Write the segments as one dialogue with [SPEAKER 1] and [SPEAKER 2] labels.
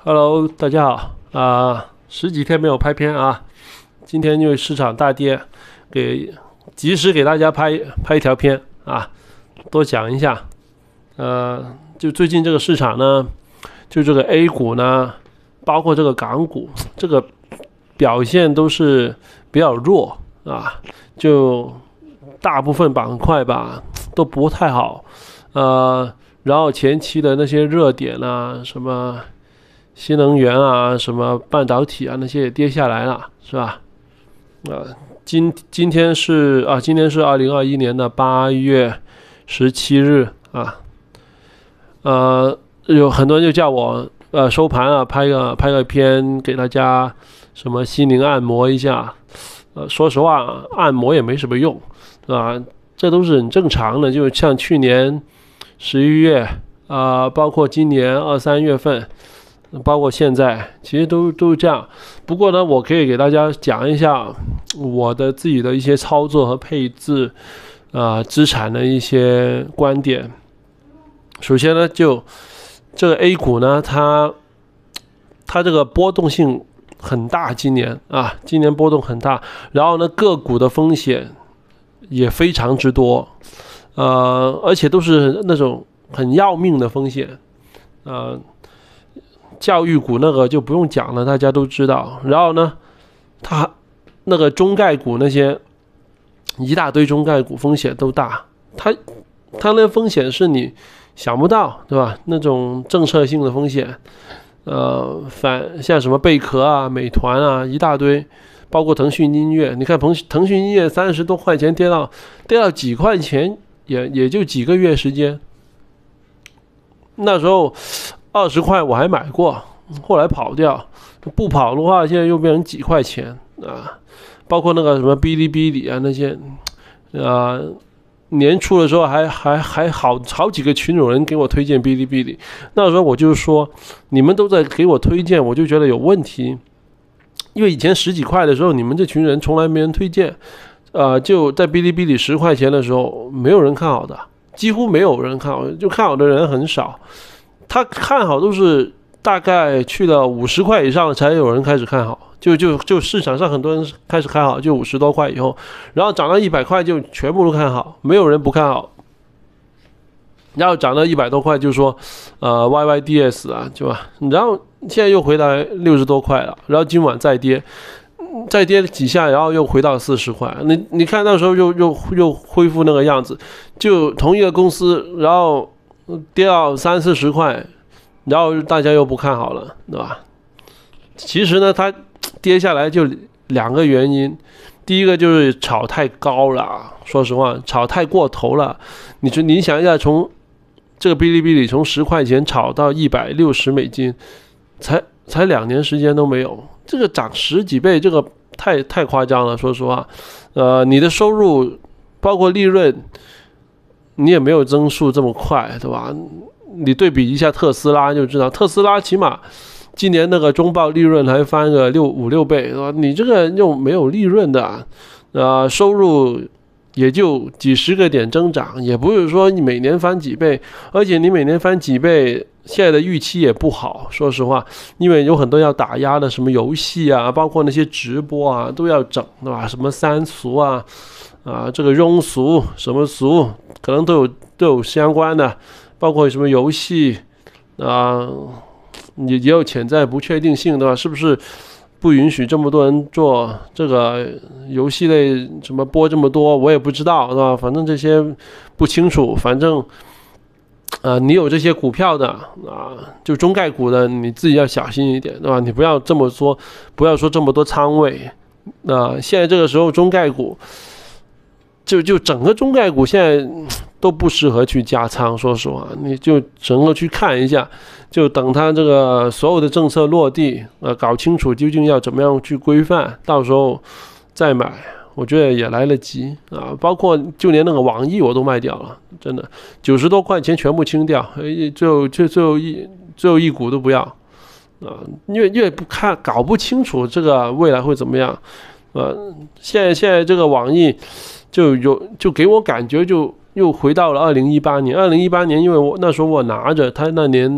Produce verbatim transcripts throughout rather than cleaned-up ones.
[SPEAKER 1] Hello，大家好啊、十几天没有拍片啊，今天因为市场大跌，给及时给大家拍拍一条片啊，多讲一下。呃，就最近这个市场呢，就这个 A 股呢，包括这个港股，这个表现都是比较弱啊，就大部分板块吧都不太好，呃，然后前期的那些热点啊，什么新能源啊，什么半导体啊，那些也跌下来了，是吧？呃，今今天是啊，今天是二零二一年的八月十七日啊，呃，有很多人就叫我呃收盘了，拍个拍个片给大家什么心灵按摩一下，呃，说实话，按摩也没什么用，啊，这都是很正常的，就像去年十一月啊、呃，包括今年二三月份。包括现在，其实都都这样。不过呢，我可以给大家讲一下我的自己的一些操作和配置，呃，资产的一些观点。首先呢，就这个 A 股呢，它它这个波动性很大，今年啊，今年波动很大。然后呢，个股的风险也非常之多，呃，而且都是那种很要命的风险，呃。教育股那个就不用讲了，大家都知道。然后呢，它那个中概股那些一大堆中概股风险都大，它它那风险是你想不到，对吧？那种政策性的风险，呃，反像什么贝壳啊、美团啊，一大堆，包括腾讯音乐，你看腾腾讯音乐三十多块钱跌到跌到几块钱，也也就几个月时间，那时候。二十块我还买过，后来跑掉，不跑的话，现在又变成几块钱啊！包括那个什么哔哩哔哩啊那些，啊，年初的时候还还还好好几个群有人给我推荐哔哩哔哩，那时候我就是说，你们都在给我推荐，我就觉得有问题，因为以前十几块的时候，你们这群人从来没人推荐，呃，就在哔哩哔哩十块钱的时候，没有人看好的，几乎没有人看好，就看好的人很少。他看好都是大概去了五十块以上才有人开始看好，就就就市场上很多人开始看好，就五十多块以后，然后涨到一百块就全部都看好，没有人不看好。然后涨到一百多块就说，呃 Y Y D S 啊，对吧？然后现在又回来六十多块了，然后今晚再跌，再跌几下，然后又回到四十块。你你看到时候又又又恢复那个样子，就同一个公司，然后。跌到三四十块，然后大家又不看好了，对吧？其实呢，它跌下来就两个原因，第一个就是炒太高了，说实话，炒太过头了。你说你想一下，从这个哔哩哔哩从十块钱炒到一百六十美金，才才两年时间都没有，这个涨十几倍，这个太太夸张了，说实话。呃，你的收入包括利润。你也没有增速这么快，对吧？你对比一下特斯拉就知道，特斯拉起码今年那个中报利润还翻个六五六倍，对吧？你这个又没有利润的，呃，收入也就几十个点增长，也不是说你每年翻几倍，而且你每年翻几倍，现在的预期也不好，说实话，因为有很多要打压的，什么游戏啊，包括那些直播啊，都要整，对吧？什么三俗啊。啊，这个庸俗什么俗，可能都有都有相关的，包括什么游戏啊，也也有潜在不确定性，对吧？是不是不允许这么多人做这个游戏类什么播这么多，我也不知道，对吧？反正这些不清楚，反正呃，你有这些股票的啊，就中概股的，你自己要小心一点，对吧？你不要这么说，不要说这么多仓位。啊，现在这个时候中概股。就就整个中概股现在都不适合去加仓，说实话，你就整个去看一下，就等它这个所有的政策落地，呃，搞清楚究竟要怎么样去规范，到时候再买，我觉得也来得及啊。包括就连那个网易我都卖掉了，真的九十多块钱全部清掉，最后最最后一最后一股都不要啊，因为因为不看搞不清楚这个未来会怎么样，呃，现在现在这个网易。就有就给我感觉就又回到了二零一八年，二零一八年，因为我那时候我拿着它那年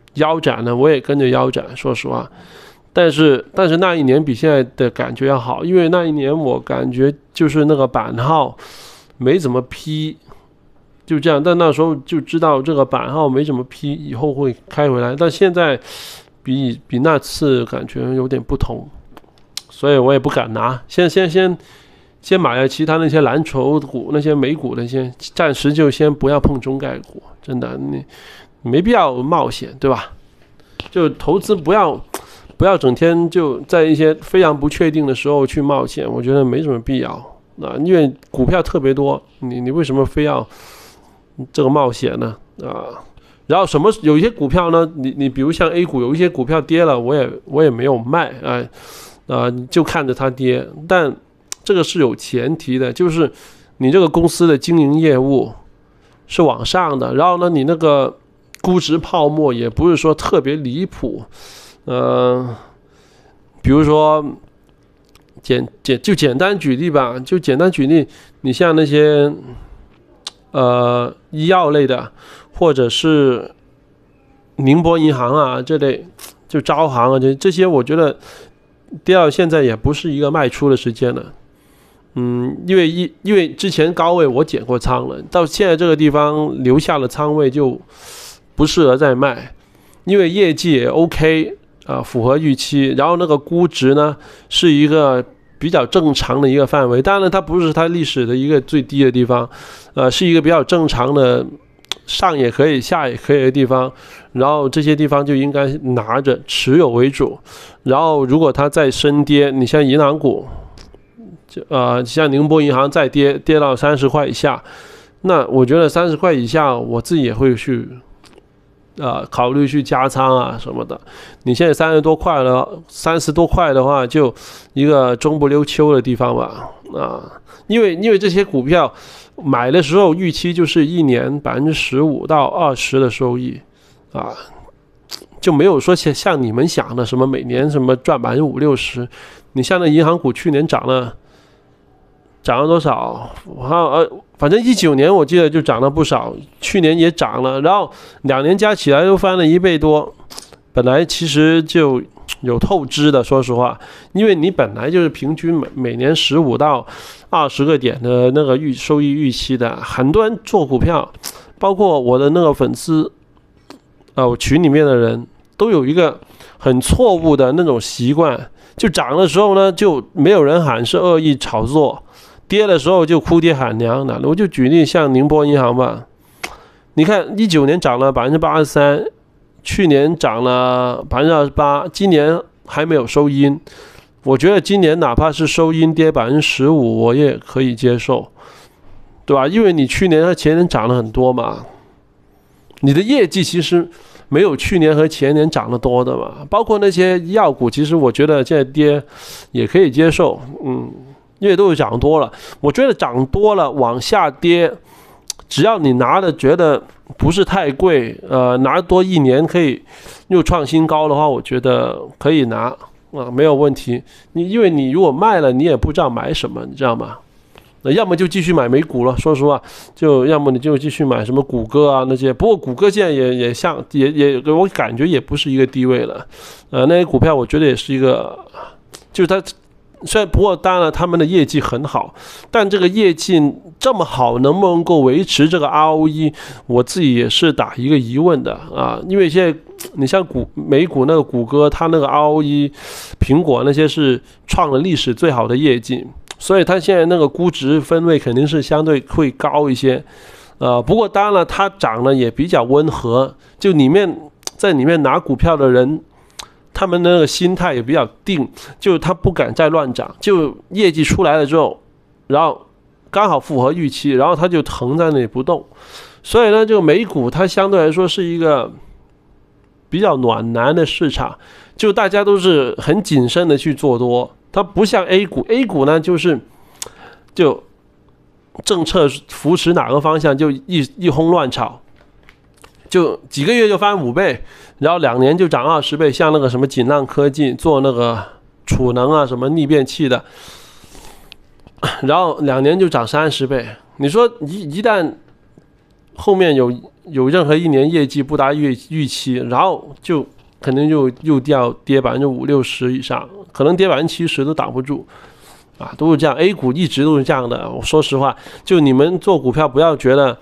[SPEAKER 1] 腰斩呢，我也跟着腰斩，说实话。但是但是那一年比现在的感觉要好，因为那一年我感觉就是那个版号没怎么批，就这样。但那时候就知道这个版号没怎么批，以后会开回来。但现在比比那次感觉有点不同，所以我也不敢拿。先先先。先买了其他那些蓝筹股、那些美股那些，暂时就先不要碰中概股，真的你没必要冒险，对吧？就投资不要不要整天就在一些非常不确定的时候去冒险，我觉得没什么必要啊。因为股票特别多，你你为什么非要这个冒险呢？啊，然后什么有一些股票呢？你你比如像 A 股，有一些股票跌了，我也我也没有卖啊啊，就看着它跌，但这个是有前提的，就是你这个公司的经营业务是往上的，然后呢，你那个估值泡沫也不是说特别离谱，呃，比如说简简就简单举例吧，就简单举例，你像那些呃医药类的，或者是宁波银行啊这类，就招行啊这这些，我觉得跌到现在也不是一个卖出的时间了。嗯，因为一因为之前高位我减过仓了，到现在这个地方留下了仓位就不适合再卖，因为业绩也 OK 啊、呃，符合预期，然后那个估值呢是一个比较正常的一个范围，当然它不是它历史的一个最低的地方，呃，是一个比较正常的上也可以下也可以的地方，然后这些地方就应该拿着持有为主，然后如果它再深跌，你像银行股。就呃，像宁波银行再跌跌到三十块以下，那我觉得三十块以下，我自己也会去，呃，考虑去加仓啊什么的。你现在三十多块了，三十多块的话，就一个中不溜秋的地方吧，啊，因为因为这些股票买的时候预期就是一年百分之十五到二十的收益，啊。就没有说像像你们想的什么每年什么赚百分之五六十，你像那银行股去年涨了。涨了多少？呃，反正一九年我记得就涨了不少，去年也涨了，然后两年加起来都翻了一倍多。本来其实就有透支的，说实话，因为你本来就是平均每每年十五到二十个点的那个预收益预期的，很多人做股票，包括我的那个粉丝，呃，我群里面的人都有一个很错误的那种习惯，就涨的时候呢，就没有人喊是恶意炒作。跌的时候就哭爹喊娘的，我就举例像宁波银行吧，你看一九年涨了百分之八十三，去年涨了百分之二十八，今年还没有收阴，我觉得今年哪怕是收阴跌百分之十五，我也可以接受，对吧？因为你去年和前年涨了很多嘛，你的业绩其实没有去年和前年涨得多的嘛，包括那些医药股，其实我觉得现在跌也可以接受，嗯。因为都涨多了，我觉得涨多了往下跌，只要你拿的觉得不是太贵，呃，拿多一年可以又创新高的话，我觉得可以拿啊，没有问题。你因为你如果卖了，你也不知道买什么，你知道吗？那要么就继续买美股了，说实话，就要么你就继续买什么谷歌啊那些。不过谷歌现在也也像也也我感觉也不是一个低位了，呃，那些股票我觉得也是一个，就是它。虽然不过当然他们的业绩很好，但这个业绩这么好，能不能够维持这个 R O E， 我自己也是打一个疑问的啊。因为现在你像股美股那个谷歌，它那个 R O E， 苹果那些是创了历史最好的业绩，所以它现在那个估值分位肯定是相对会高一些。呃，不过当然了，它涨得也比较温和，就里面在里面拿股票的人。他们的那个心态也比较定，就他不敢再乱涨，就业绩出来了之后，然后刚好符合预期，然后他就横在那里不动。所以呢，就美股它相对来说是一个比较暖男的市场，就大家都是很谨慎的去做多，它不像 A 股 ，A 股呢就是就政策扶持哪个方向就一一轰乱炒。就几个月就翻五倍，然后两年就涨二十倍，像那个什么锦浪科技做那个储能啊，什么逆变器的，然后两年就涨三十倍。你说一一旦后面有有任何一年业绩不达预预期，然后就肯定就又掉跌百分之五六十以上，可能跌百分之七十都挡不住。啊，都是这样 ，A 股一直都是这样的。我说实话，就你们做股票，不要觉得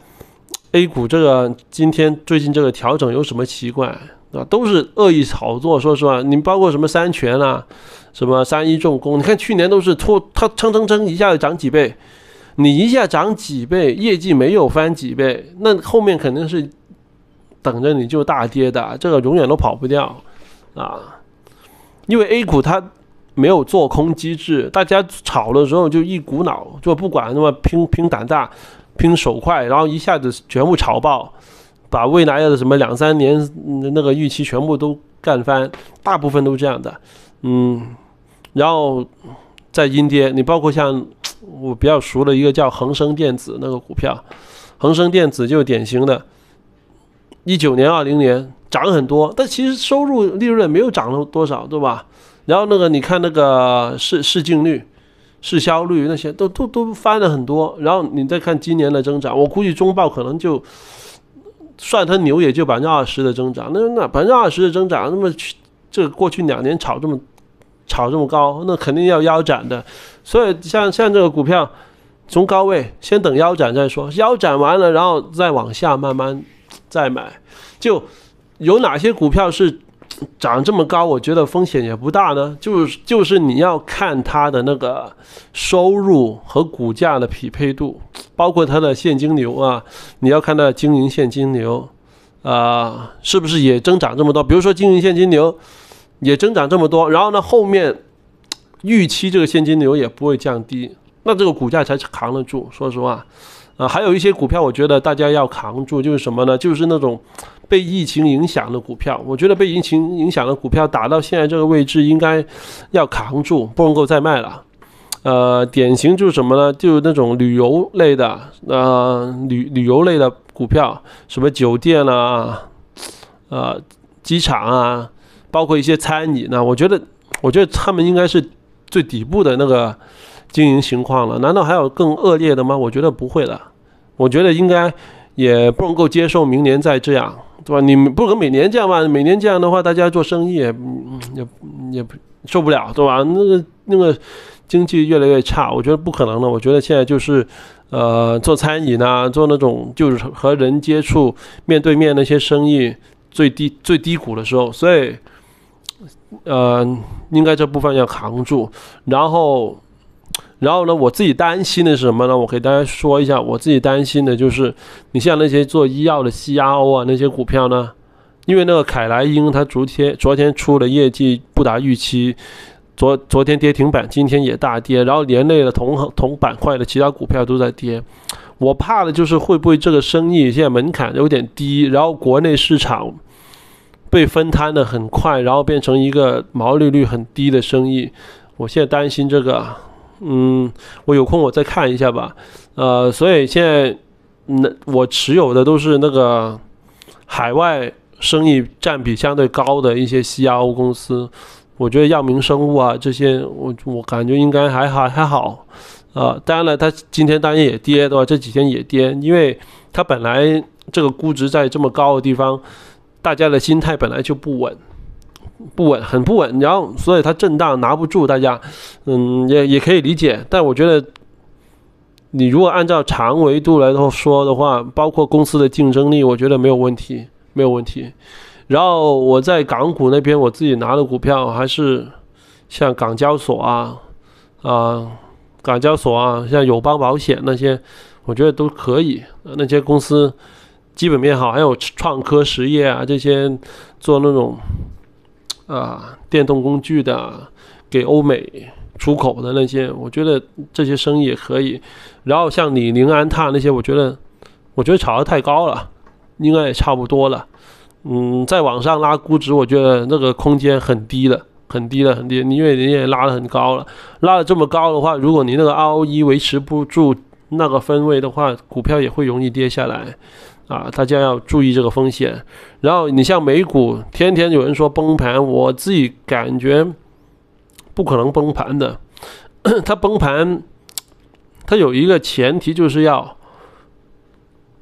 [SPEAKER 1] A 股这个今天最近这个调整有什么奇怪啊，都是恶意炒作。说实话，你包括什么三全啊，什么三一重工，你看去年都是拖它蹭蹭蹭一下就涨几倍，你一下涨几倍，业绩没有翻几倍，那后面肯定是等着你就大跌的，这个永远都跑不掉啊，因为 A 股它没有做空机制，大家炒的时候就一股脑，就不管那么拼拼胆大、拼手快，然后一下子全部炒爆，把未来的什么两三年那个预期全部都干翻，大部分都这样的，嗯，然后再阴跌，你包括像我比较熟的一个叫恒生电子那个股票，恒生电子就典型的，一九年、二零年涨很多，但其实收入利润没有涨了多少，对吧？然后那个你看那个市市净率、市销率那些都都都翻了很多，然后你再看今年的增长，我估计中报可能就算它牛也就百分之二十的增长，那那百分之二十的增长，那么这个过去两年炒这么炒这么高，那肯定要腰斩的。所以像像这个股票从高位先等腰斩再说，腰斩完了然后再往下慢慢再买。就有哪些股票是涨这么高，我觉得风险也不大呢，就是就是你要看它的那个收入和股价的匹配度，包括它的现金流啊，你要看它的经营现金流啊、呃，是不是也增长这么多？比如说经营现金流也增长这么多，然后呢后面预期这个现金流也不会降低，那这个股价才扛得住。说实话，啊、呃，还有一些股票，我觉得大家要扛住，就是什么呢？就是那种被疫情影响的股票，我觉得被疫情影响的股票打到现在这个位置，应该要扛住，不能够再卖了。呃，典型就是什么呢？就是那种旅游类的，呃，旅旅游类的股票，什么酒店啊，呃，机场啊，包括一些餐饮呢、啊，我觉得，我觉得他们应该是最底部的那个经营情况了。难道还有更恶劣的吗？我觉得不会的。我觉得应该也不能够接受明年再这样。对吧？你不可能每年这样吧？每年这样的话，大家做生意也也也受不了，对吧？那个那个经济越来越差，我觉得不可能的。我觉得现在就是呃做餐饮啊，做那种就是和人接触、面对面那些生意最低最低谷的时候，所以呃应该这部分要扛住，然后。然后呢，我自己担心的是什么呢？我给大家说一下，我自己担心的就是，你像那些做医药的 C R O 啊，那些股票呢，因为那个凯莱英它昨天昨天出的业绩不达预期，昨昨天跌停板，今天也大跌，然后连累了同同板块的其他股票都在跌。我怕的就是会不会这个生意现在门槛有点低，然后国内市场被分摊的很快，然后变成一个毛利率很低的生意。我现在担心这个。嗯，我有空我再看一下吧。呃，所以现在，嗯，我持有的都是那个海外生意占比相对高的一些 C R O 公司。我觉得药明生物啊这些，我我感觉应该还好还好。呃，当然了，它今天当然也跌，对吧？这几天也跌，因为它本来这个估值在这么高的地方，大家的心态本来就不稳。不稳，很不稳，然后所以它震荡拿不住，大家，嗯，也也可以理解。但我觉得，你如果按照长维度来说的话，包括公司的竞争力，我觉得没有问题，没有问题。然后我在港股那边，我自己拿的股票还是像港交所啊，啊、呃，港交所啊，像友邦保险那些，我觉得都可以。那些公司基本面好，还有创科实业啊这些做那种。啊，电动工具的，给欧美出口的那些，我觉得这些生意也可以。然后像李宁、安踏那些，我觉得，我觉得炒得太高了，应该也差不多了。嗯，再往上拉估值，我觉得那个空间很低了，很低了，很低。因为人也拉得很高了，拉得这么高的话，如果你那个 R O E 维持不住那个分位的话，股票也会容易跌下来。啊，大家要注意这个风险。然后你像美股，天天有人说崩盘，我自己感觉不可能崩盘的。它崩盘，它有一个前提就是要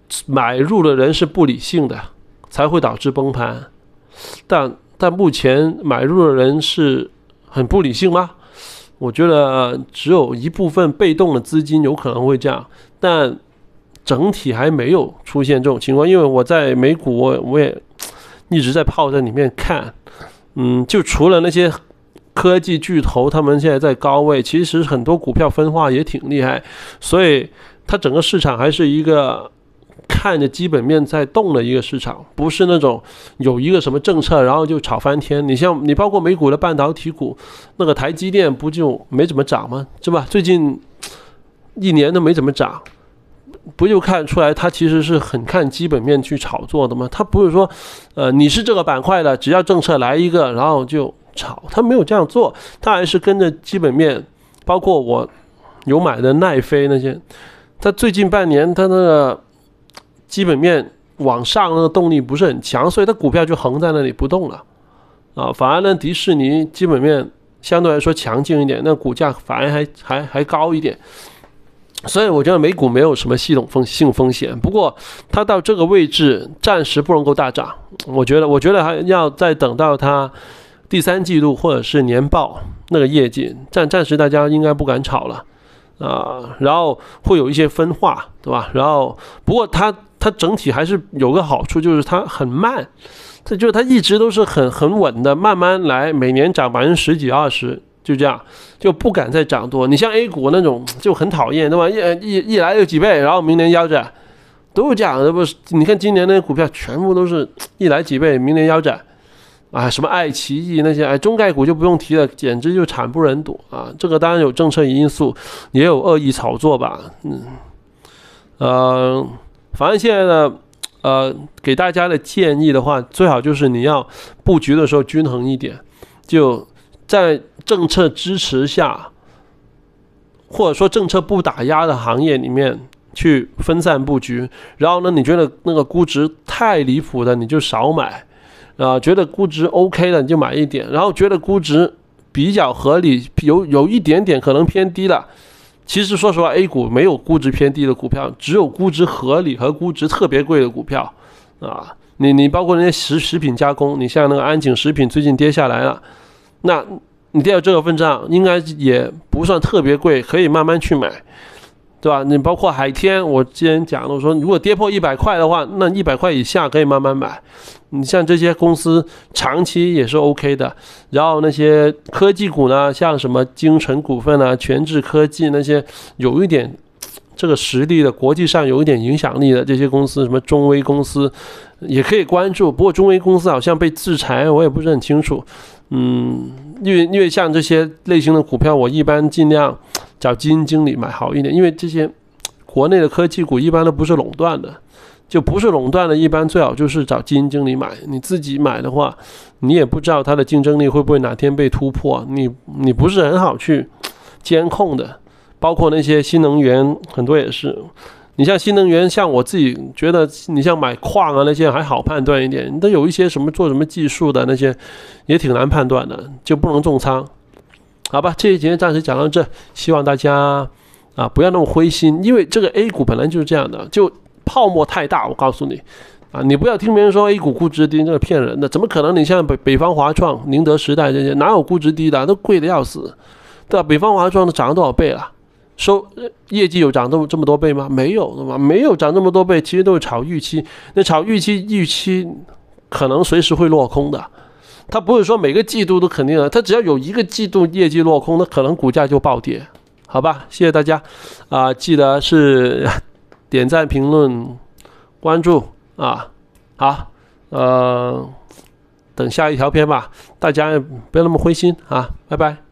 [SPEAKER 1] 买入的人是不理性的，才会导致崩盘。但但目前买入的人是很不理性吗？我觉得只有一部分被动的资金有可能会这样，但整体还没有出现这种情况。因为我在美股我，我也一直在泡在里面看，嗯，就除了那些科技巨头，他们现在在高位，其实很多股票分化也挺厉害，所以它整个市场还是一个看着基本面在动的一个市场，不是那种有一个什么政策然后就炒翻天。你像你包括美股的半导体股，那个台积电不就没怎么涨吗？是吧？最近一年都没怎么涨，不就看出来它其实是很看基本面去炒作的吗？它不是说，呃，你是这个板块的，只要政策来一个，然后就炒，它没有这样做，它还是跟着基本面。包括我有买的奈飞那些，它最近半年它那个基本面往上那个动力不是很强，所以它股票就横在那里不动了啊。反而呢，迪士尼基本面相对来说强劲一点，那股价反而还还还高一点。所以我觉得美股没有什么系统风性风险，不过它到这个位置暂时不能够大涨。我觉得，我觉得还要再等到它第三季度或者是年报那个业绩，暂暂时大家应该不敢炒了啊、呃。然后会有一些分化，对吧？然后不过它它整体还是有个好处，就是它很慢，这就是它一直都是很很稳的，慢慢来，每年涨百分之十几二十。就这样，就不敢再涨多。你像 A 股那种就很讨厌，对吧？一一一来就几倍，然后明年腰斩，都是这样的。不是？你看今年那些股票全部都是一来几倍，明年腰斩，啊，什么爱奇艺那些，哎，中概股就不用提了，简直就惨不忍睹啊！这个当然有政策因素，也有恶意炒作吧，嗯，呃，反正现在呢，呃，给大家的建议的话，最好就是你要布局的时候均衡一点，就在政策支持下，或者说政策不打压的行业里面去分散布局。然后呢，你觉得那个估值太离谱的，你就少买啊、呃；觉得估值 OK 的，你就买一点。然后觉得估值比较合理，有有一点点可能偏低了。其实说实话 ，A 股没有估值偏低的股票，只有估值合理和估值特别贵的股票啊。你你包括那些食食品加工，你像那个安井食品最近跌下来了。那你跌到这个份上，应该也不算特别贵，可以慢慢去买，对吧？你包括海天，我之前讲了，我说如果跌破一百块的话，那一百块以下可以慢慢买。你像这些公司长期也是 OK 的。然后那些科技股呢，像什么精诚股份啊、全智科技那些有一点这个实力的，国际上有一点影响力的这些公司，什么中微公司也可以关注。不过中微公司好像被制裁，我也不是很清楚。嗯，因为因为像这些类型的股票，我一般尽量找基金经理买好一点，因为这些国内的科技股一般都不是垄断的，就不是垄断的，一般最好就是找基金经理买。你自己买的话，你也不知道它的竞争力会不会哪天被突破，你你不是很好去监控的。包括那些新能源，很多也是。你像新能源，像我自己觉得，你像买矿啊那些还好判断一点，你都有一些什么做什么技术的那些，也挺难判断的，就不能重仓。好吧，这一节暂时讲到这，希望大家啊不要那么灰心，因为这个 A 股本来就是这样的，就泡沫太大，我告诉你啊，你不要听别人说 A 股估值低，这个骗人的，怎么可能？你像北北方华创、宁德时代这些，哪有估值低的，都贵的要死，对吧？北方华创都涨了多少倍了？收业绩有涨这么这么多倍吗？没有，对吧？没有涨这么多倍，其实都是炒预期。那炒预期，预期可能随时会落空的。它不是说每个季度都肯定的，它只要有一个季度业绩落空，那可能股价就暴跌。好吧，谢谢大家啊、呃！记得是点赞、评论、关注啊。好，呃，等下一条片吧，大家不要那么灰心啊，拜拜。